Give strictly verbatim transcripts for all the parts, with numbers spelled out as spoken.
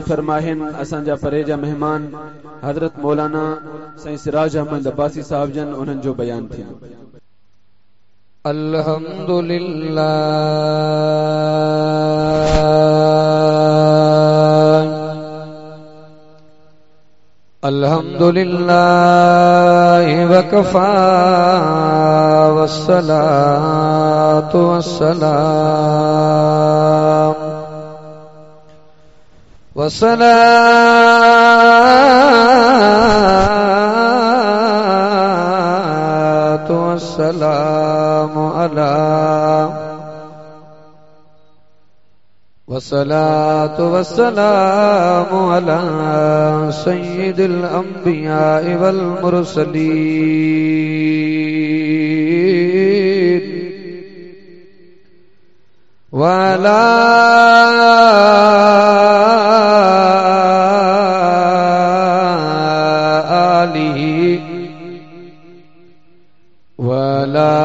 फरमाहिन असांजा परेजा मेहमान हजरत मौलाना साईं सिराज अहमद अब्बासी साहब जन उन्हनि जो बयान थिया। अल्हम्दुलिल्लाह अल्हम्दुलिल्लाह वकफा वस्सलातु वस्सलाम वस्सलातु वस्सलामु अला वस्सलातु वस्सलामु अला सय्यिदिल अंबिया वल मुरसलीन व अला आलिहि व अला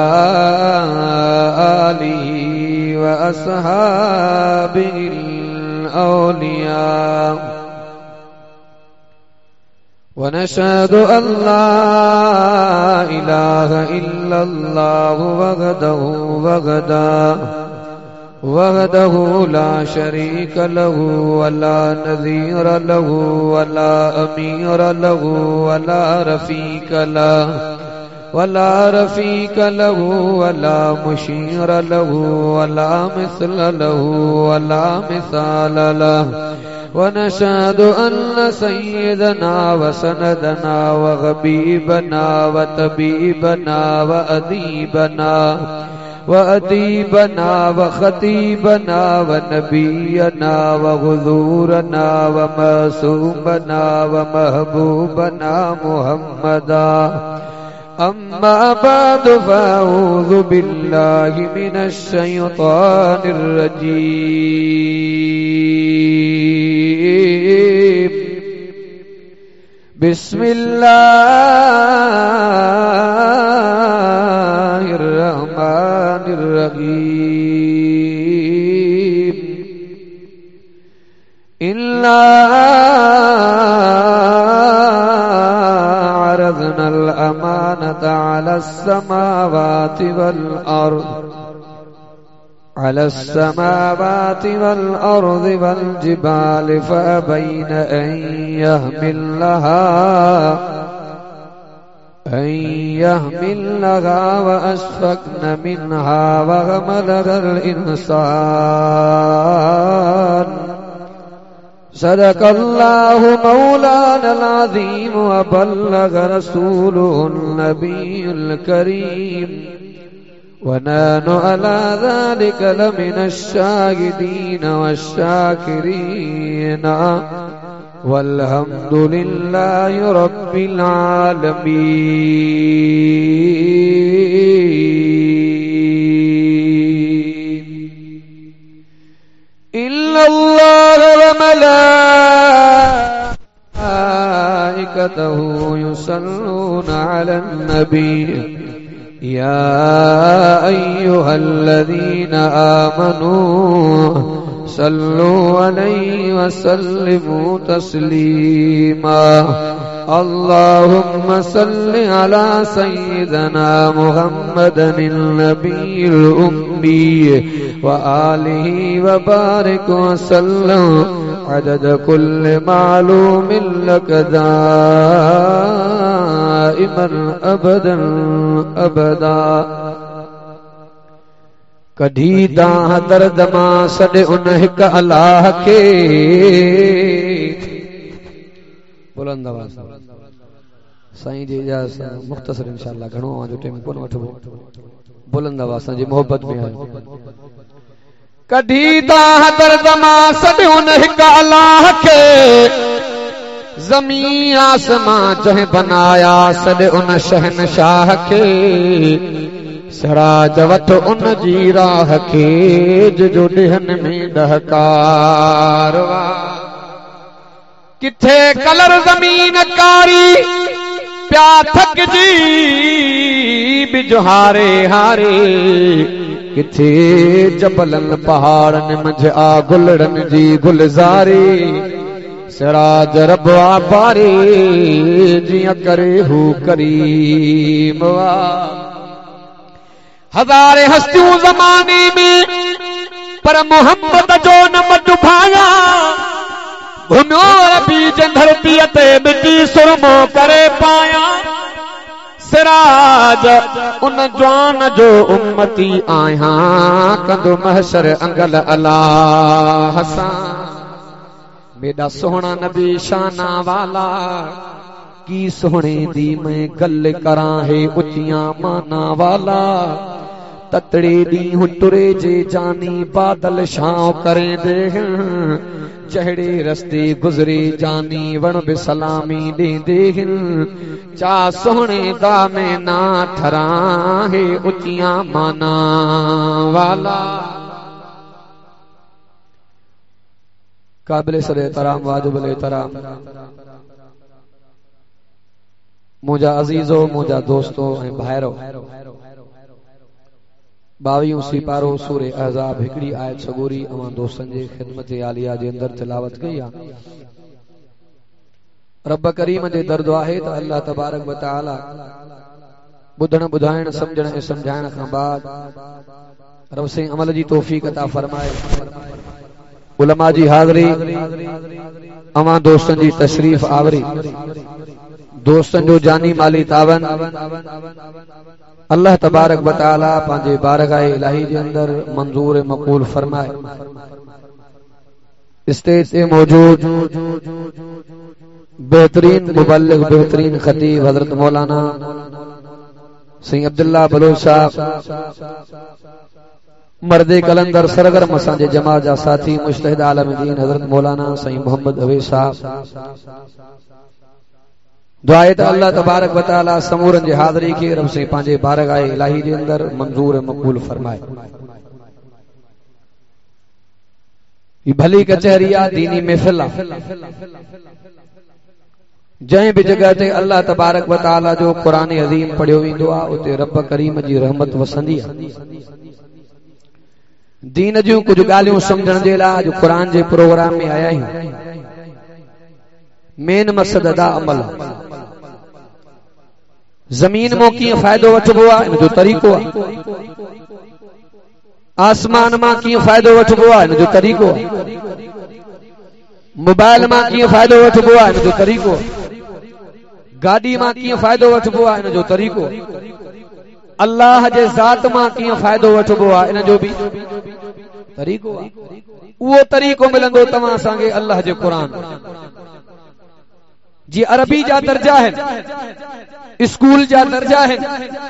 आलिहि व अस्हाबिल औलिया व नशहदु अल्ला इलाहा इल्लल्लाहु वहदहु वहदा वहदहु ला शरीक लहु वला नज़ीर लहु वला अमीर लहु वला रफीक लहु वला रफीक लहु वला मुशीर लहु वला मिसल लहु वला मिसाल लहु व नशहदु अन्न सय्यदना व सनदना व हबीबना व तबीबना व अदीबना व अदीबना व खतीबना व नबीना व हुजूरना व मासूमना व महबूबना मुहम्मदा अम्मा बाद फ़अऊज़ु बिल्लाहि मिनश शैतानिर रजीम बिस्मिल्लाहिर रहमानिर रहीम इन्ना अरज़नल अमानता अलस समावाति वल अर्ज़ अलस समावाति वल अर्ज़ वल जिबाल फ़अबैन अन यहमिलहा अन यहमिलहा व अशफ़क़न मिन्हा व हमलहल इंसान सदक़ल्लाहु मौलानल अज़ीम व बल्लग़ रसूलुहुन नबियुल करीम व नहनु अला ज़ालिका लमिनश शाहिदीन वश्शाकिरीन वल्हम्दुलिल्लाहि रब्बिल आलमीन। इन्नल्लाह व मलाइकतहु युसल्लूना अलन नबी या अय्युहल्लज़ीना आमनू सल्लु अलैहि व सल्लिमू तस्लीमा। अल्लाहुम्मा सल्लि अला सय्यिदना मुहम्मदिन नबिय्यिल उम्मी व आलिहि व बारिक व सल्लम अदद कुल्लि मालूमिन लक दाइमन अबदन अबदा। कढी तां दर्द मां सॾ उन हिक अल्लाह खे बुलंद आवाज़ साईं जी इजाज़त सां मुख़्तसर इंशाअल्लाह घणो जो टाइम कोन वठबो बुलंद आवाज़ सां जी मोहब्बत में आहे। कढी तां दर्द मां सॾ उन हिक अल्लाह खे ज़मीन आसमां जंहिं बनाया सॾ उन शहनशाह खे सराज वठ उन जी राह खे जो ॾिहन में डहकार किथे कलर ज़मीन कारी प्या थकजी बिजहारे हारे किथे जबलन पहाड़न मंझ आ गुलड़न जी गुलजारी सिराज रबवा बारे जिया करे हू करीम वा हज़ारे हस्तियों ज़माने में पर मोहम्मद जो न मधु भाया घुमियो रबी जे धरती ते मिटी सुरमो करे पाया सिराज उन जवान जो उम्मती आया कंदो महशर अंगल अल्लाह हसन मेरा सोहना नबी शाना वाला की सोहने दी मैं गल करा है उचिया माना वाला ततड़े दी हुटरे जे जानी बादल छांव करे दे चहड़े रस्ते गुजरे जानी वण बि सलामी दे दे चा सोहने दा में ना ठरा है उचिया माना वाला काबिल सरे तराम वाजिबुल तराम मुझा अजीजो मुझा दोस्तो ऐं भाइरो बावीहों सिपारो सूरे अहज़ाब हिकड़ी आयत सगोरी अवां दोस्तन जे खिदमत आलिया जे अंदर तिलावत कई आहे रब करीम जे दर्द आहे त अल्लाह तबारक व तआला बुधण बुधाइण समझण ऐं समझाइण खां बाद रब से अमल जी तौफीक अता फरमाए उलमा जी हाज़री अवां दोस्तन जी तशरीफ आवरी दोस्तन जो जानी माली तावन अल्लाह तबारक व तआला पांजे बारगाह इलाही जे अंदर मंजूर मकबूल फरमाए स्टेज पे मौजूद बेहतरीन मुबल्लिग बेहतरीन खतीब हजरत मौलाना सैयद अब्दुल्ला बलोच साहब मर्दे कलंदर सरगर्म असांजे जमात जा साथी मुश्तहिद आलम दीन हजरत मौलाना सैयद मोहम्मद अवैस साहब दुआए त अल्लाह तबारक व तआला समूरन जे हाज़री के रब से पांजे बारगाह इलाही जे अंदर मंजूर मकबूल फरमाए ई भली कचहरी आ दीनी महफिल आ जै भी जगह ते अल्लाह तबारक व तआला जो कुरान अज़ीम पढ़ियो वेंदो आ उते रब करीम जी रहमत वसंदी आ दीन जूं कुछ ॻाल्हियूं समझण जे लाइ जो कुरान जे प्रोग्राम में आया आहियूं मेन मक़सद अदा अमल जमीन में कीअं फ़ाइदो वठबो आहे इन जो तरीक़ो आहे आसमान मां कीअं फ़ाइदो वठबो आहे इन जो तरीक़ो आहे मोबाइल मां कीअं फ़ाइदो वठबो आहे इन जो तरीक़ो आहे गाड़ी मां कीअं फ़ाइदो वठबो आहे इन जो तरीक़ो अल्लाह जे ज़ात मां कीअं फ़ाइदो वठबो आहे इन जो भी तरीक़ो आहे उहो तरीक़ो मिलंदो तव्हां असांखे अल्लाह जे क़ुरान जी अरबी जा दर्जा है स्कूल जा दर्जा है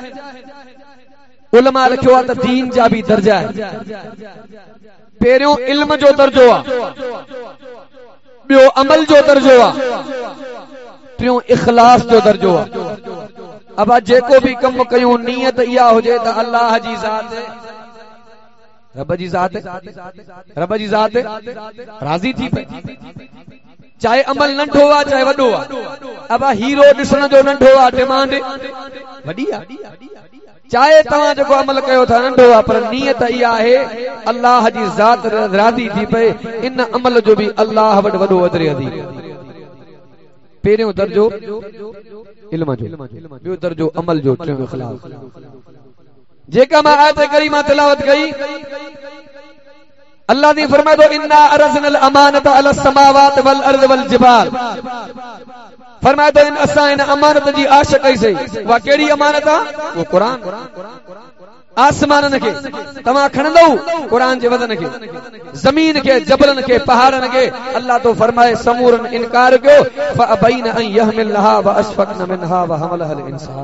उलमा लिखियो आहे त दीन जा भी दर्जा है पहिरियों इल्म जो दर्जो आहे ॿियो अमल जो दर्जो आहे टियों इखलास जो दर्जो आहे अब जेको भी कम कयूं नियत इहा हुजे त अल्लाह जी ज़ात रब जी ज़ात रब जी ज़ात राज़ी थी पई चाहे अमल नंढो आहे चाहे वॾो आहे अब हीरो ॾिसण जो नंढो आहे डिमांड वॾी आहे चाहे तव्हां जेको अमल कयो था नंढो आहे पर नियत इहा आहे अल्लाह जी ज़ात राज़ी थी पए इन अमल जो भी अल्लाह वटि वॾो अजर अज़ीम पहिरियों दर्जो इल्म जो ॿियो दर्जो अमल जो टियों इखलास जेका मां आयत करीमा तिलावत कई अल्लाह ने फरमाया तो इन्ना अरज़नल अमानत अला समावात वल अर्द वल जिबाल फरमाया तो इन असां इन अमानत जी आश कई सही वा केड़ी अमानत आ वो कुरान आसमानन के तमा खणंदो कुरान जे वदन के जमीन के जबलन के पहाड़न के अल्लाह तो फरमाए समूरन इनकार कयो फअबैन अन यहमिलहा व अशफकन मिनहा व हमलहा अल इंसान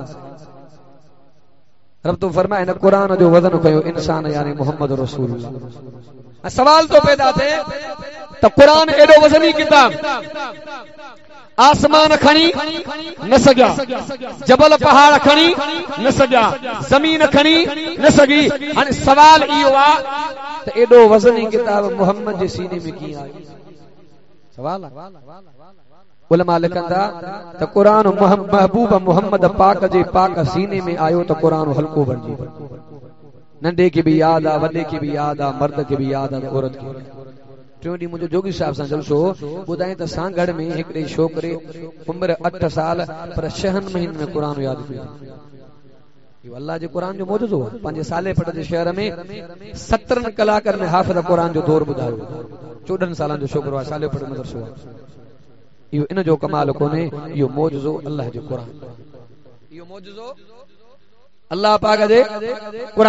रब तो फरमाए न कुरान जो वजन कयो इंसान यानी मोहम्मद रसूलुल्लाह सवाल तो पैदा थे तो कुरान एडो वजनी किताब आसमान खणी न सघिया जबल पहाड़ खणी न सघिया जमीन खणी न सघी हाणे सवाल इहो आहे त एडो वजनी किताब मोहम्मद जे सीने में कीअं आई सवाल आहे उलमा लिखंदा त कुरान महबूब मोहम्मद पाक जे पाक सीने में आयो त कुरान हल्को बणजी वियो नंढे के भी याद आ वॾे के भी याद आ मर्द के भी याद आ औरत के टियों ॾींहुं मुंहिंजो जोगी साहिब सां जलसो ॿुधाई त सांगड़ में हिकिड़े छोकिरे उमिरि अठ साल पर छहनि महीननि में क़ुर यादि कयो। इहो अल्लाह जे क़ुर जो मौजूदो आहे। पंहिंजे साले पट जे शहर में सतरनि कलाकनि में हाफ़िज़ क़ुर जो दौर ॿुधायो। चोॾहनि सालनि जो छोकिरो आहे, साले पट मदरसो आहे। इहो इन जो कमाल कोन्हे, इहो मौजूदो अल्लाह जो क़ुर। इहो मौजूदो अल्लाह पाक जे क़ुर।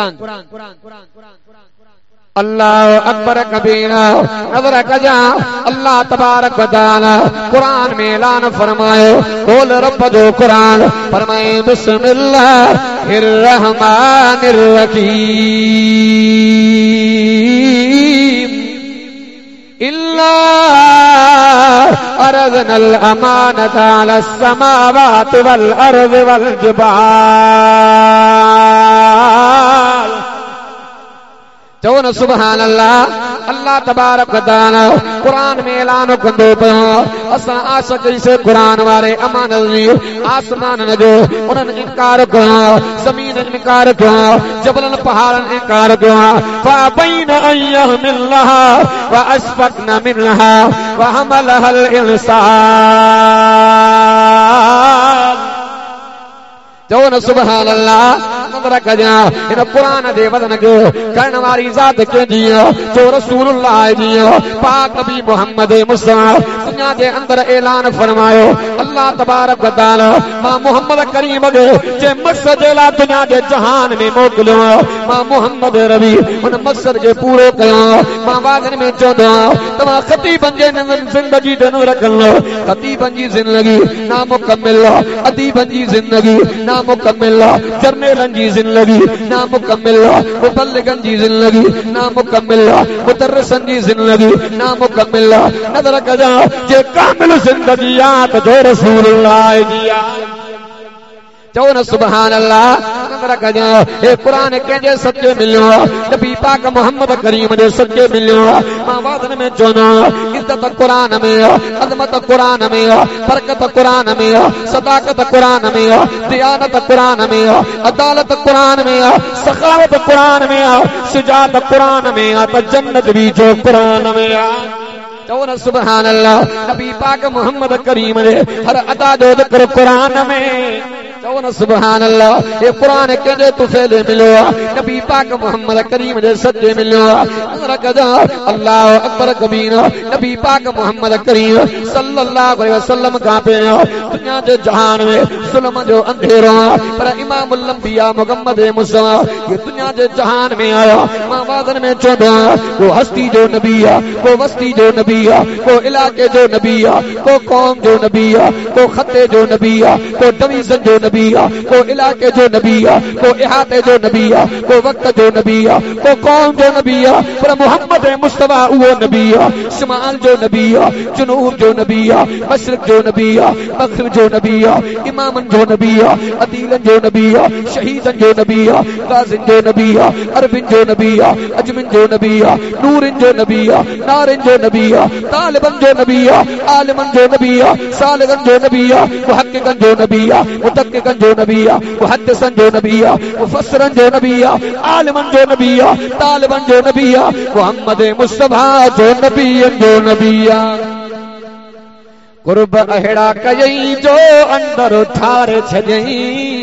अल्लाह अकबर कबीरा नज़र कजा। अल्लाह तबारक व तआला कुरान में ऐलान फरमायो, बोल रब जो कुरान फरमाए बिस्मिल्लाहिर रहमानिर रहीम। इल्ला अरज़नल अमानत अलस समावाति वल अर्ज़ि वल जिबाल। चवो न सुभान अल्लाह। अल्लाह तबारक व तआला कुरान में ऐलान कंदो पियो, असां आस कईसे कुरान वारे अमानत जी। आसमान जो उन्हनि इनकार कयो, ज़मीन इनकार कयो, जबलन पहाड़नि इनकार कयो। फबैन अयहमिल्लाह व अशफक़न मिनहा व हमलहल इंसान। चवो न सुभान अल्लाह। नज़र कजा इन कुरान जे वज़न खे करण वारी ज़ात कंहिंजी आहे, जो रसूलुल्लाह जी आहे, पाक नबी मोहम्मद मुस्तफ़ा। दुनिया जे अंदर ऐलान फरमायो अल्लाह तबारक व तआला, मां मोहम्मद करीम खे जे मक़सद जे लाइ दुनिया जे जहान में मोकिलियो, मां मोहम्मद रवी उन मक़सद खे पूरो कयो। मां वादन में चवंदो आहियां, तव्हां ख़तीबनि जे ज़िंदगी ते नज़र कयो। ख़तीबनि जी ज़िंदगी नामुकमिल आहे, अदीबनि जी ज़िंदगी नामुकमिल आहे, जर्नलनि जी ज़िंदगी नामुकमिल आहे, मुबल्लिगनि जी ज़िंदगी नामुकमिल आहे, मुदर्रिसनि जी ज़िंदगी नामुकमिल आहे। नज़र कजा जे कामिल ज़िंदगी आहे त जो रसूलुल्लाह जी आहे। चवो न सुभान अल्लाह। नज़र कजा हे कुरान कंहिंजे सचे मिलियो आहे, नबी पाक मोहम्मद करीम जे सचे मिलियो आहे। मां वादन में चवंदो आहियां, इज़त कुरान में आहे, अज़मत कुरान में आहे, बरकत कुरान में आहे, सदाकत कुरान में आहे, दियानत कुरान में आहे, अदालत कुरान में आहे, सखावत कुरान में आहे, शुजाअत कुरान में आहे, त जन्नत भी जो कुरान में आहे। चवो न सुभान अल्लाह। नबी पाक मोहम्मद करीम जे हर अदा जो ज़िक्र कुरान में। चवो न सुभान अल्लाह। ये कुरान कंहिंजे तुफ़ैले मिलियो आहे, नबी पाक मोहम्मद करीम जे सजे मिलियो आहे। नज़र कजा अल्लाह अकबर कबीरा। नबी पाक मोहम्मद करीम सल्लल्लाहु अलैहि वसल्लम खां पहिरियों दुनिया जे जहान में ज़ुल्म जो अंधेरो आहे, पर इमामुल अंबिया मुहम्मद मुस्तफ़ा ये दुनिया जे जहान में आया। मां वादन में चवंदो आहियां, को हस्ती जो नबी आहे, को वस्ती जो नबी आहे, को इलाके जो नबी आहे, को कौम जो नबी आहे, को खते जो नबी आहे, को डिवीज़न जो नबी आहे, को इलाके जो नबी आहे, को इहाते जो नबी आहे, को वक्त जो नबी आहे, को कौम जो नबी आहे, पर मोहम्मद मुस्तफ़ा उहो नबी आहे। शिमाल जो नबी आहे, जुनूब जो नबी आहे, मशरिक़ जो नबी आहे, मग़रिब जो नबी आहे, इमामनि जो नबी आहे, अदीलनि जो नबी आहे, शहीदनि जो नबी आहे, गाज़िन जो नबी आहे, अरबिन जो नबी आहे, अजमिन जो नबी आहे, नूरिन जो नबी आहे, नारिन जो नबी आहे, तालिबन जो नबी आहे, आलिमन जो नबी आहे, सालिगन जो नबी आहे, मुहक्किकन जो नबी आहे, मुदक्किकन जो नबी आहे, मुहद्दिसन जो नबी आहे, मुफस्सिरन जो नबी आहे, आलिमन जो नबी आहे, तालिबन जो नबी आहे, मोहम्मद मुस्तफ़ा जो नबीयन जो नबी आहे। कुर्ब अहिड़ा कयई जो अंदर ठारे छॾई।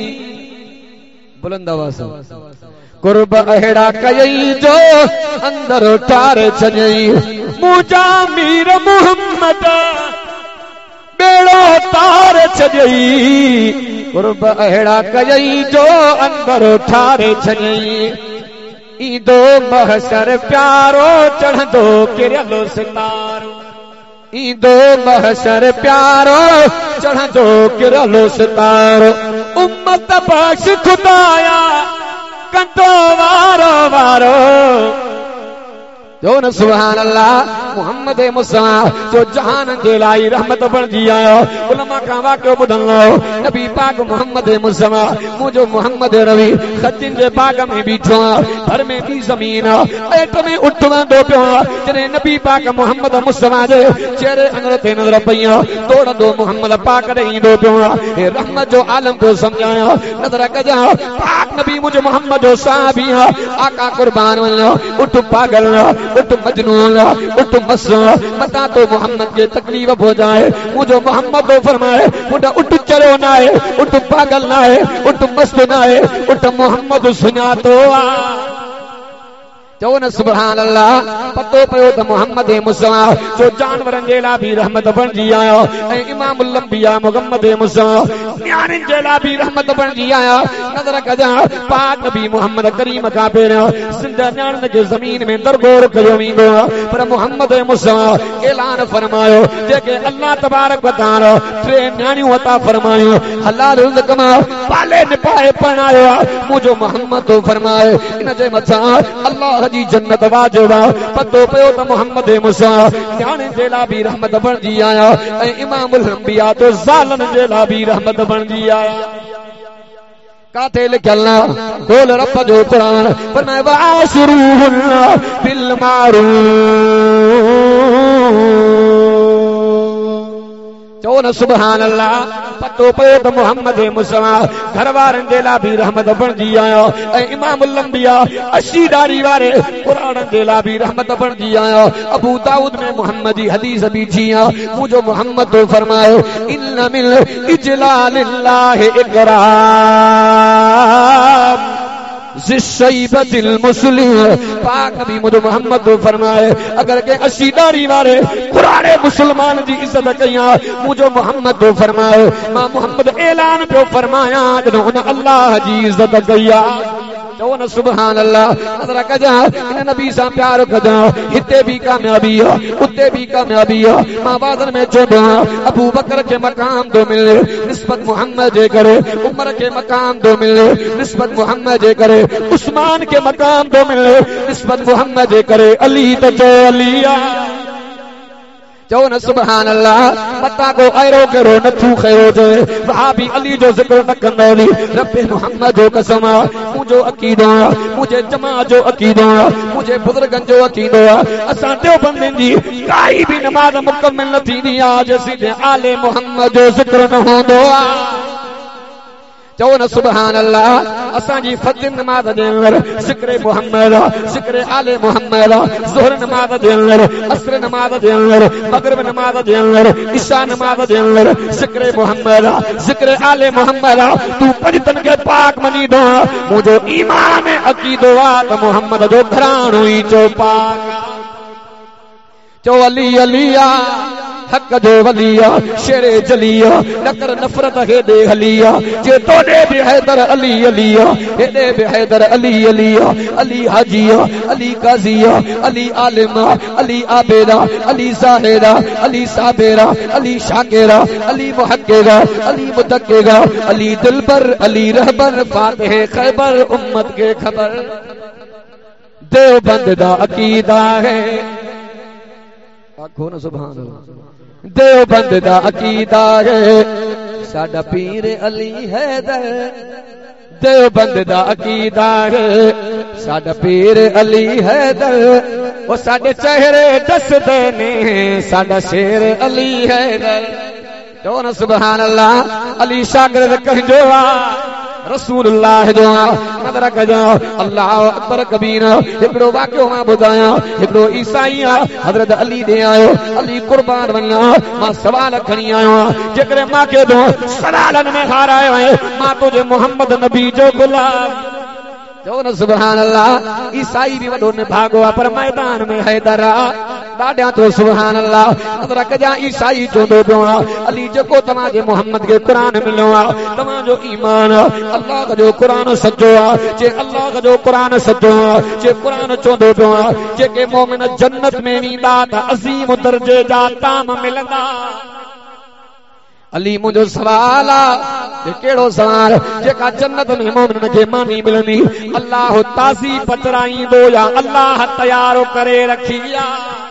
बुलंद आवाज़। कुर्ब अहिड़ा कयई जो अंदर ठारे छॾई। मुंहिंजा मीर मोहम्मद बेड़ो तार छॾई। कुर्ब अहिड़ा कयई जो अंदर ठारे छॾई। ईंदो महशर प्यारो चढ़ंदो किरियलो सितारो। ईंदो महशर प्यारो चढ़ंदो किरियलो सितारो। उम्मत बख़्श खुदाया कंदो वारो वारो। जो न सुभान अल्लाह। मोहम्मद मुस्तफ़ा जो जहान जे लाइ रहमत बणिजी आयो। उलमा खां वाक़ियो ॿुधंदो, नबी पाक मोहम्मद मुस्तफ़ा मुंहिंजो मोहम्मद रवी खतिन जे बाग में बीठो आहे, घर में बि ज़मीन आहे, पेट में उठ वहंदो पियो आहे। जॾहिं नबी पाक मोहम्मद मुस्तफ़ा जे चेहरे अंदर ते नज़र पई आहे, दौड़ंदो मोहम्मद पाक ॾे ईंदो पियो आहे। हे रहमत जो आलम पियो सम्झाया। नज़र कजां पाक नबी मुंहिंजो मोहम्मद जो साहबी आहे। आका कुर्बान वञो, उठ पागल उठ मजनून उठ मस मता तो मोहम्मद के तकलीफ हो जाए मुझे मोहम्मद तो फरमाए मुझे उठ चलो ना है उठ पागल ना है उठ मस्त ना है उठ मोहम्मद सुना तो आ चो न सुभान अल्लाह पतो पयो त मोहम्मद मुसवा जो जानवरन जेला भी रहमत बन जी आयो ए इमामुल अंबिया मोहम्मद मुसवा न्याणिन जेला भी रहमत बन जी आया नजर कजा पाक नबी मोहम्मद करीम का पेरो सिंधा न्याणिन के जमीन में दरगोर कयो वींदो पर मोहम्मद मुसवा ऐलान फरमायो जेके अल्लाह तबारक व तआला टे न्याणियों अता फरमायो हलाल रिज़्क़ मा पाले निपाए पनायो मुजो मोहम्मद तो फरमाए इन जे मथा अल्लाह जी जन्नत वाजिबा पतो पयो त मोहम्मद मुसा न्याणे जेला भी रहमत बन जी आया ए इमामुल अंबिया तो ज़ालन जेला भी रहमत बन जी आया काथे लिखलना बोल रब जो कुरान पर मैं वाशरूहुन बिल मारूफ चो न सुभान अल्लाह पतो पयो त मोहम्मद मुसवा घर वारन जेला भी रहमत बन जी आयो ए इमामुल अंबिया अस्सी दाढ़ी वाले कुरान जेला भी रहमत बन जी आयो अबू दाऊद में मोहम्मदी हदीस भी जिया मुझो मोहम्मद तो फरमायो इन्न मिन इजलालिल्लाहि इकराम जिस्सैबतिल मुस्लिम पाक नबी मुझे मोहम्मद तो फरमाए अगर के अस्सी दाढ़ी वाले कुराने मुसलमान जी इज्जत कया मुझे मोहम्मद तो फरमाए मां मोहम्मद ऐलान पे फरमाया जन अल्लाह जी इज्जत कया चो न सुभान अल्लाह नजर कजा इन नबी सा प्यार कजा हिते भी कामयाबी है उते भी कामयाबी है मां बादल में चोदो अबू बकर के मकाम दो मिले निस्बत मोहम्मद जे करे उमर के मकाम दो मिले निस्बत मोहम्मद जे करे उस्मान के मकाम दो मिले निस्बत मोहम्मद जे करे अली तो चो अलिया चो न सुभान अल्लाह मता को आयरो करो न तू खैरो जो वहाबी अली जो जिक्र न कंदोली रब मोहम्मद जो कसम मुझो अकीदो मुझे जमा जो अकीदो मुझे बुजुर्गन जो अकीदो असा देव बंदन जी काई भी नमाज मुकम्मल न थींदी आ जेसीं आले मोहम्मद जो जिक्र न होंदो चो न सुभान अल्लाह असा जी फजर नमाज जे अंदर जिक्र मोहम्मद जिक्र आले मोहम्मद ज़ोहर नमाज जे अंदर असर नमाज जे अंदर मगरिब नमाज जे अंदर इशा नमाज जे अंदर जिक्र मोहम्मद जिक्र आले मोहम्मद तू पंजतन के पाक मनी दो मुझो ईमान अकीदो त मोहम्मद जो घराणो ही चो पाक चो अली अलिया हक जो वलिया शेरे जलिया नकर नफरत हे दे हलिया जे तोड़े भी हैदर अली अलिया हे दे भी हैदर अली अलिया अली हाजिया अली काजिया अली आलिमा अली आबेदा अली साहिरा अली साबेरा अली शाकिरा अली मुहक्किरा अली मुतक्किरा अली दिलबर अली रहबर फातिह खैबर उम्मत के खबर देवबंद दा अकीदा है आखो न सुभान अल्लाह देवबंद दा अकीदा है साडा पीर अली हैदर देवबंद दा अकीदा है साडा पीर अली हैदर ओ साडे चेहरे दसदे ने साडा शेर अली हैदर जो न सुभान अल्लाह अली शागिर्द कहजो रसूलुल्लाह जो नजर कजो अल्लाह अकबर कबीर एकड़ो वाक्यो मां बुधाया एकड़ो ईसाई हजरत अली दे आयो अली कुर्बान वना मां सवाल खणी आयो जेकरे मां के दो सवालन में हारायो है मां तुझे मोहम्मद नबी जो गुलाम जो न सुभान अल्लाह ईसाई भी वडो ने भागो पर मैदान में हैदर डाड्या तो सुभान अल्लाह नजर कजा ईसाई चोंदो पियो अली जेको तमा जे मोहम्मद के कुरान मिलो तमा जो ईमान अल्लाह जो कुरान सच्चो जे अल्लाह जो कुरान सच्चो जे कुरान चोंदो पियो जेके मोमिन जन्नत में वींदा त अजीम दर्जे जा ताम मिलंदा अली मुझो सवाल आ केड़ो सवाल जेका जन्नत में मोमिन के मानी मिलनी अल्लाह ताज़ी पचराई दो या अल्लाह तैयार करे रखिया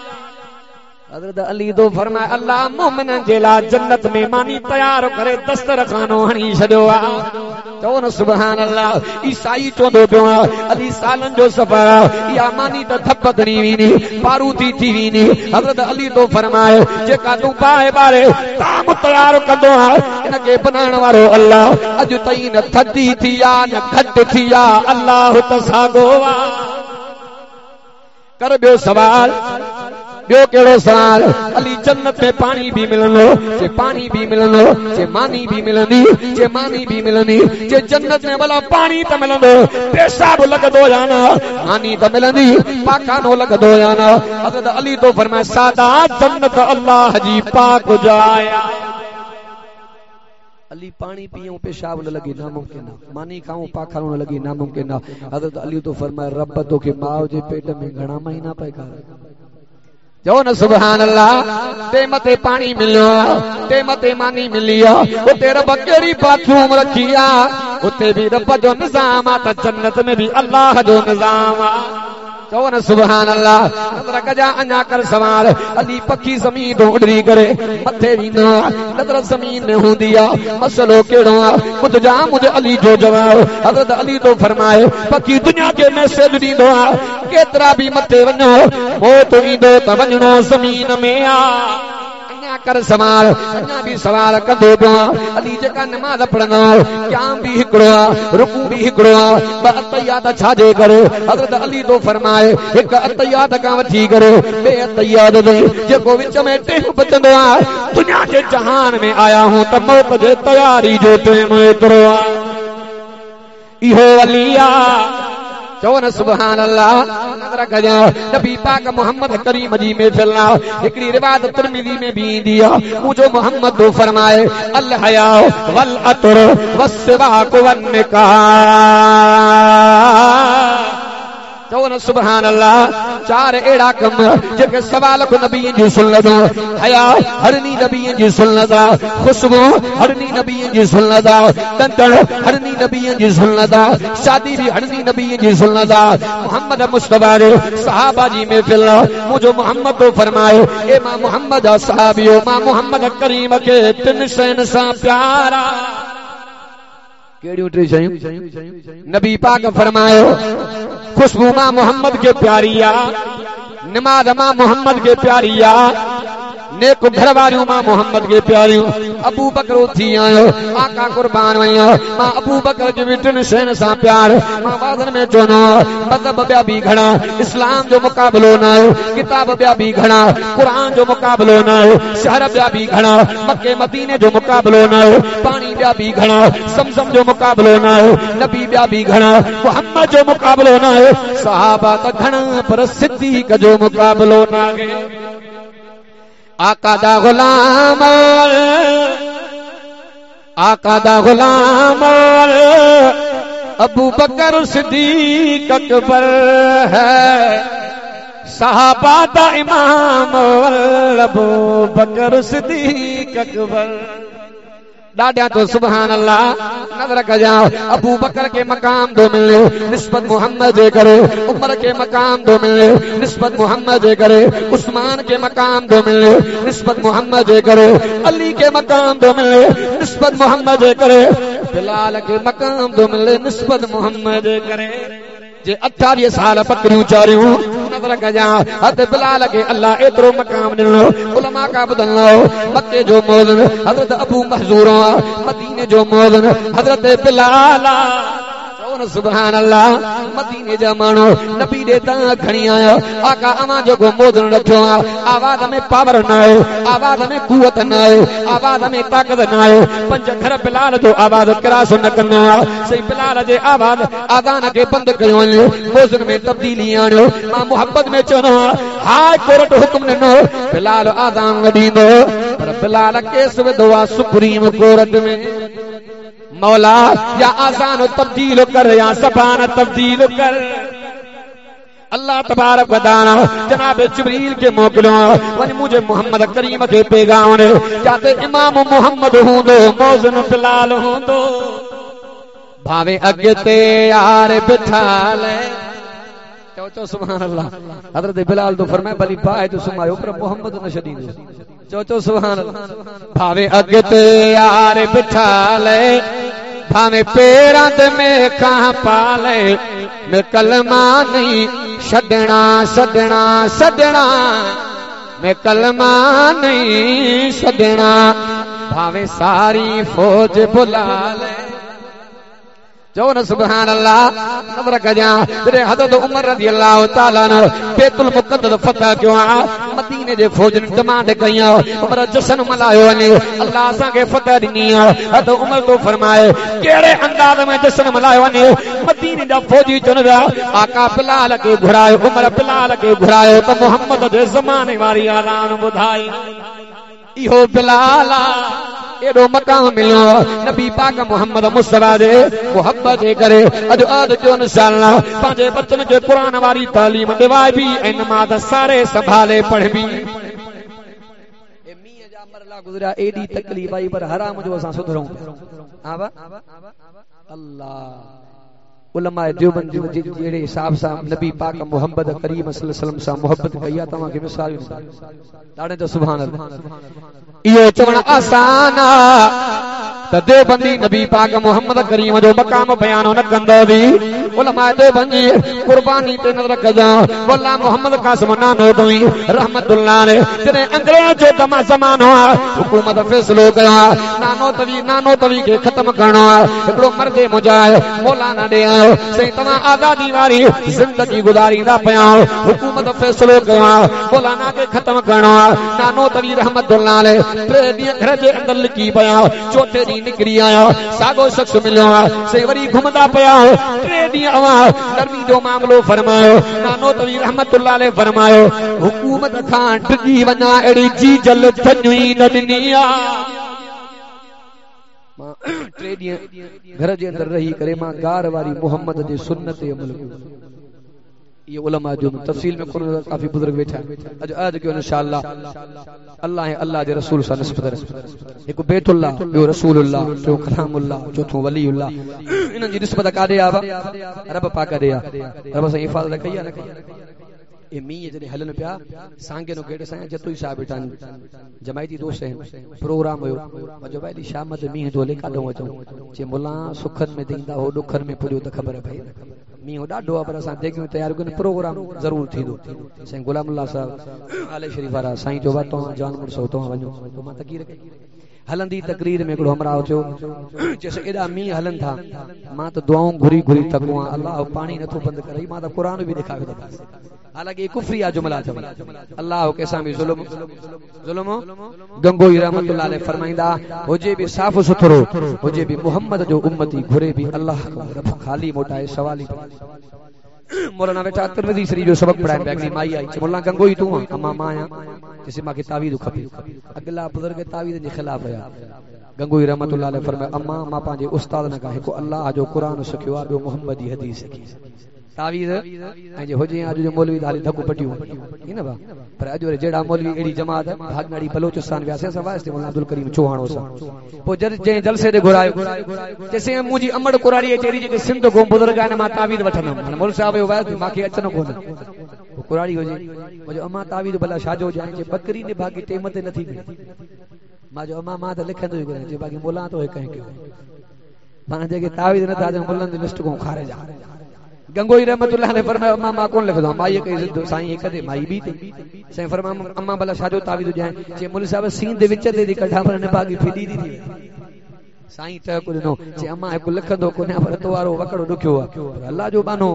हजरत अली तो फरमाए अल्लाह मोमिन जेला जन्नत में मानी तैयार करे दस्तरखानो हणी छड़ो चो न सुभान अल्लाह ईसाई चोंदो पियो अली सालन जो सफर या मानी त थपतनी वीनी पारूती थी वीनी हजरत अली तो फरमाए जेका तू पाए बारे ताम तैयार कंदो इन के बनाण वारो अल्लाह अज तई न थदी थी या न घट थी या अल्लाह तसागो कर ॿियो सवाल ॿियो कहिड़ो सवाल अली जन्नत में पानी भी मिलंदो जे पानी भी मिलंदो जे मानी भी मिलंदी जे मानी भी मिलंदी जे जन्नत में भला पानी त मिलंदो पेशाब लॻंदो या न मानी त मिलंदी पाखानो लॻंदो या न हज़रत अली तो फरमाए सादा जन्नत अल्लाह जी पाक जाइ अली पानी पियूं पेशाब न लगी नामुमकिन मानी खाऊं पाखानो न लगी नामुमकिन हज़रत अली तो फरमाए रब तो के माउ जे पेट में घणा महीना पे कर जो न सुभान अल्लाह ते मते पानी मिलियो ते मते मानी मिली उते रब कहिड़ी बाथरूम रखी आहे उते भी रब जो निज़ाम आहे त जन्नत में भी अल्लाह जो निज़ाम आहे चओ न सुभान अल्लाह नज़र कजा अञा कर सवाल अली पखी ज़मीन तो उड़री करे मथे वेंदो नज़र ज़मीन में हूंदी आहे मसलो कहिड़ो आहे ख़ुद जा मुझे अली जो जवाब हज़रत अली तो फरमाए पखी दुनिया के मैसेज ॾींदो आहे केतिरा भी मथे वञो मौत ईंदो त वञणो ज़मीन में आहे कर सवाल अञा भी सवाल कंदो पियो अली जेका नमाज़ पढ़ंदो क़याम भी हिकिड़ो आहे रुकू भी हिकिड़ो आहे ॿ अतहियात छाजे करे हज़रत अली तो फरमाए हिकु अतहियात खां वठी करे ॿिए अतहियात ताईं जेको विच में टेम बचंदो आहे दुनिया जे जहान में आया हूं त मौत जे तयारी जो टेम एतिरो आहे इहो अली आहे चो न सुभान अल्लाह नज़र कजो नबी पाक मोहम्मद करीम जी में फैला हिकड़ी रिवायत तिरमिज़ी में भी ईंदी आहे मुझो मोहम्मद तो फरमाए अल हया वल अतर वस्वाक वन निकाह चो न सुभान अल्लाह चार अहिड़ा कम जेके सवाल को नबी जी सुन्नत हया हरनी नबी जी सुन्नत खुशबू हरनी नबी जी सुन्नत दंतण हरनी नबी जी सुन्नत शादी भी हरनी नबी जी सुन्नत मोहम्मद मुस्तफा ने सहाबा जी में फिल मुझो मोहम्मद तो फरमाए ए मां मोहम्मद सहाबियो मां मोहम्मद करीम के तिन शयुनि सां प्यारा केड़ियूं टे शयूं नबी पाक फरमायो खुशबू मां मोहम्मद के प्यारिया नमाज मां मोहम्मद के प्यारिया नेक घर वारियूं मां मोहम्मद के प्यारियूं अबू बकर थी आयो आका कुर्बान वयो मां अबू बकर जे विटन शहन सां प्यार मां वादन में चोनो मज़हब ॿिया भी घणा इस्लाम जो मुकाबलो न आहे किताब ॿिया भी घणा कुरान जो मुकाबलो न आहे शहर ॿिया भी घणा मक्के मदीने जो मुकाबलो न आहे पानी ॿिया भी घणा समसम जो मुकाबलो न आहे नबी ॿिया भी घणा मोहम्मद जो मुकाबलो न आहे सहाबा त घणा पर सिद्दीक़ जो मुकाबलो न आहे आका दा गुलाम आका दा गुलाम अबू बकर सिद्दीक अकबर है सहाबा दा इमाम अबू बकर सिद्दीक अकबर डाडिया तो सुभान अल्लाह नजर कजाओ अबू बकर के मकाम दो मिले निस्बत मोहम्मद जे करे उमर के मकाम दो मिले निस्बत मोहम्मद जे करे उस्मान के मकाम दो मिले निस्बत मोहम्मद जे करे अली के मकाम दो मिले निस्बत मोहम्मद जे करे बिलाल के मकाम दो मिले निस्बत मोहम्मद जे करे जे अठावीह साल पकड़ियूं चारियूं नज़र कजा हद बिलाल के अल्लाह एतिरो मकाम ॾिनो उलमा का ॿुधंदो मके जो मौज़न हज़रत अबू महज़ूर मदीने जो मौज़न हज़रत बिलाल सुभान अल्लाह मदीने जा माण्हू नबी ॾे तां खणी आया आका अवां जेको मौज़न रखियो आहे आवाज़ में पावर न आहे आवाज़ में कुवत न आहे आवाज़ में ताक़त न आहे पंज घर बिलाल जो आवाज़ क्रास न कंदो आहे सही बिलाल जे आवाज़ आज़ान खे बंदि कयो वञे मौज़न में तब्दीली आणियो मां मोहब्बत में चवंदो आहियां हाय कोर्ट हुकुम ॾिनो बिलाल आज़ान ॾींदो पर बिलाल केस विधो आहे सुप्रीम कोर्ट में मौला या आसान तब्दील कर या ज़बान तब्दील कर अल्लाह तबारक व तआला जनाब जिब्रील के मोकिलियो वञ मुझे मोहम्मद करीम के पैगाम ॾे जाते इमाम मोहम्मद हूंदो मौज़न बिलाल हूंदो भावे अॻिते यार बिठाल चओ चओ सुभान अल्लाह हज़रत बिलाल तो फरमाए भली पाए तो सुमायो पर मोहम्मद न छॾींदो चओ चओ सुभान अल्लाह भावे अॻिते यार बिठाल भावे पेरां ते में खां पाले मैं कलमा नहीं छॾणा छॾणा छॾणा मैं कलमा नहीं छॾणा भावे सारी फौज बुला ले चओ न सुभान अल्लाह। नज़र कजा जॾहिं हज़रत उमर रज़ी अल्लाह ताला न बैतुल मुक़द्दस फतह कयो आहे, मदीने जे फौजनि डिमांड कई आहे उमर जश्न मल्हायो वञे, अल्लाह असांखे फतह ॾिनी आहे। हज़रत उमर तो फरमाए कहिड़े अंदाज़ में जश्न मल्हायो वञे? मदीने जा फौजी चवनि पिया आका बिलाल खे घुरायो। उमर बिलाल खे घुरायो त मुहम्मद जे ज़माने वारी आज़ान ॿुधाई। इहो बिलाल एॾो मक़ाम मिलियो नबी पाक मोहम्मद मुस्तफा जे मुहब्बत जे करे। अॼु अध जो इंशाअल्लाह पंहिंजे बचन जे क़ुरान वारी तालीम दिवाइबी ऐं नमाज़ सारे संभाले पढ़बी। ए मींहं जा मरला गुज़रिया, एॾी तकलीफ़ आई पर हराम जो असां सुधरूं। हा बा अल्लाह उलमा देवबंद जे जहिड़े हिसाब सां नबी पाक मोहम्मद करीम सल्लल्लाहु अलैहि वसल्लम सां मोहब्बत कई आहे, तव्हांखे मिसाल ॾाढे त सुभान अल्लाह। इहो चवण आसान त देवबंदी नबी पाक मोहम्मद करीम जो मक़ाम बयान न कंदो बि उलमा देवबंदी कुर्बानी ते नज़र कजा। मुल्ला मोहम्मद कासिम नानोतवी रहमतुल्लाह अलैह जॾहिं अंग्रेज जो तमा ज़मानो आहे, हुकूमत फ़ैसिलो कयो आहे नानोतवी नानोतवी खे ख़त्म करणो आहे। हिकिड़ो मर्द मुजाहिद मौलाना ॾे आयो, सही तव्हां आज़ादी वारी ज़िंदगी गुज़ारींदा पिया, हुकूमत फ़ैसिलो कयो आहे मौलाना खे ख़त्म करणो आहे। नानोतवी रहमतुल्लाह अलैह टे ॾींहं घर जे अंदरि लिकी पिया, चोथे ॾींहुं निकिरी आया, साॻो शख़्स मिलियो आहे, सही वरी घुमंदा पिया। टे ॾींहं नरमी जो मामलो फरमायो। नानोतवी रहमतुल्लाह अलैह फरमायो हुकूमत खां डिॼी वञा अहिड़ी जी जल थञी न ॾिनी आहे। टे ॾींहं घर जे अंदरि रही करे मां गार वारी मोहम्मद जे सुन्नत ते अमल कयो। ये उलमा जो तफसील में कोन काफी बुजुर्ग बैठा अज आज के इंशाअल्लाह अल्लाह है अल्लाह के रसूल सा निस्बत एक बैतुल्लाह बो रसूलुल्लाह जो कलामुल्लाह चौथो वलीउल्लाह इन जी निस्बत कादे आवा रब पाक दे आ रब से हिफाजत कई न कई। ए मींह जॾहिं हलनि पिया सांगे नो गेट सां जतोई साहब वेठा जमायती दोस्त आहिनि, प्रोग्राम हुयो मजो भाई शाम ते मींह तो ले काॾो अचूं जे मुला सुखनि में ॾींदा हो ॾुखनि में पुॼो त ख़बर पई मींह ॾाढो आहे पर असां देगियूं तयार कयूं प्रोग्राम ज़रूर थींदो। साईं गुलाम अल्लाह साहब आले शरीफ वारा साईं जो बात तव्हां जान मुड़सो तव्हां वञो तो मां तकीर कई। हलंदी तकरीर में हिकिड़ो हमराह थियो चयसि एॾा मींह हलनि था मां त दुआऊं घुरी घुरी थको आहियां, अल्लाह पाणी नथो बंदि करे, मां त क़ुर बि ॾेखारियो थो। हालांकि कुफरिया जुमला अथव, अल्लाह कंहिंसां बि ज़ुल्म ज़ुल्म गंगोई रहमतुल्लाह अलैह फरमाईंदा हुजे बि साफ़ सुथरो हुजे बि मोहम्मद जो उम्मती घुरे बि अल्लाह खाली मोटाए सवाली। मौलाना बेटा तिरमिज़ी शरीफ जो सबक पढ़ाए अगली माई आई मौलाना गंगोई तू अम्मा मां आहियां जैसे मांखे तावीज़ खपे। अगला बुजुर्ग तावीज़ जे ख़िलाफ़ हुया। गंगोई रहमतुल्लाह अलैह फरमाया अम्मा मां पंहिंजे उस्ताद न खां हिकु अल्लाह जो क़ुरान सिखियो आहे, ॿियो मोहम्मद जी हदीस सिखी। तावीज़ ऐं जे हुजे अॼु जो मौलवी हाली धकु पटियूं न भा पर अॼु वरी जहिड़ा मौलवी अहिड़ी जमात भागनाड़ी बलोचिस्तान वियासीं असां वास्ते मौलाना अब्दुल करीम चौहाणो सां पोइ जॾहिं जंहिं जलसे ते घुरायो चइसि मुंहिंजी अमड़ कुरारी अहिड़ी जेके सिंध को बुज़ुर्ग आहिनि मां तावीज़ वठंदुमि। हाणे मोल साहिब जो वाइस मूंखे अचणो कोन्हे कुरारी हुजे मुंहिंजो अम्मा तावीज़ भला छाजो हुजे जे बकरी ने भागी टेम ते नथी मिले मां जो अम्मा मां त लिखंदो ई कोन्हे जे बाक़ी मुला तो कंहिं कयो मां जेके तावीज़ नथा ॾियूं मुलनि जी लिस्ट को खारे जा। गंगोई रहमतुल्लाह अलैह फरमाया अम्मा मां कोन लिखंदो माई कई जिद साईं कदे माई बि थी साईं फरमाया अम्मा भला छाजो तावीज़ हुजे जे मुल साहब सींध विच ते दी कढा पर न भागी फिडी दी साईं त को ॾिनो जे अम्मा हिकु लिखंदो कोन्हे पर तो वारो वकड़ो ॾुखियो आहे अल्लाह जो बानो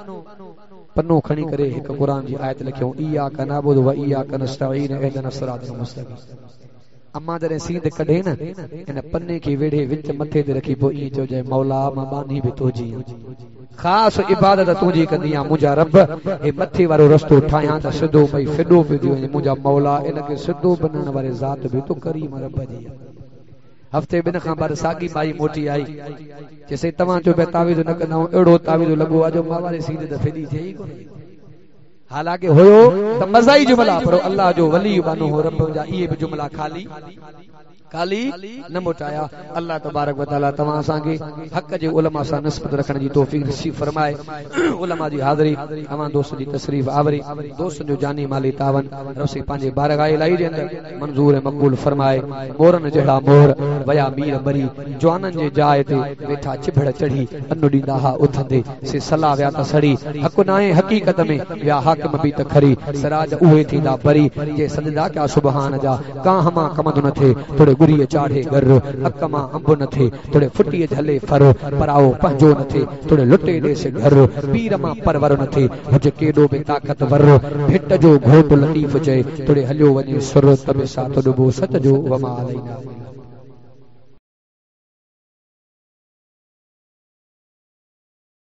पन्नो खणी करे हिकु क़ुर जी आयत लिखियो इय्याका नअबुदु व इय्याका नस्तईन इहदिना सिरातल मुस्तक़ीम। अम्मा जॾहिं सींध कढे न इन पन्ने खे वेढ़े विच मथे ते रखी पोइ ईअं चइजे मौला मां बानी बि तुंहिंजी ख़ासि इबादत तुंहिंजी कंदी आहियां मुंहिंजा रब हे मथे वारो रस्तो ठाहियां त सिधो भई फिडो पई थी वञे मुंहिंजा मौला इनखे सिधो बनाइण वारे ज़ात बि तूं करीम रब जी। हफ़्ते ॿिनि खां बाद साॻी माई मोटी आई चइसि तव्हां चओ पिया तावीज़ न कंदा अहिड़ो तावीज़ लॻो आहे जो मां वारे सींध त फिडी थिए ई कोन्हे। हालांकि हुयो त मज़ाई जुमला पर अल्लाह जो वली बानो हो रब जा इहे बि जुमला खाली खाली न मोटाया। अल्लाह तबारक व तआला तव्हां असांखे हक़ जे उलमा सां निस्बत रखण जी तौफ़ीक़ नसीब फरमाए। उलमा जी हाज़िरी अवां दोस्त जी तशरीफ़ आवरी दोस्त जो जानी माली तावन रसी पंहिंजे बारगाह इलाही जे अंदरि मंज़ूर ऐं मक़बूल फरमाए। मोरनि जहिड़ा मोर वया मीर बरी जवाननि जे जाइ ते वेठा चिभड़ चढ़ी अनु ॾींदा हा उथंदे से सलाह विया त सड़ी हक़ नाहे हक़ीक़त में विया हाकिम बि त खरी सिराज उहे थींदा बरी जे सजदा कया सुबहान जा कां हमा कमंद न थे तोड़े गुरी चाढ़े घर अक मां अंब न थे तोड़े फुटी झले फर पराओ पंहिंजो न थे तोड़े लुटे ॾे से घर पीर मां परवर न थे हुजे केॾो बि ताक़तवर भिट जो घोट लतीफ़ चए तोड़े हलियो वञे सुर तबे साथ ॾुबो सच जो वमा अलैना।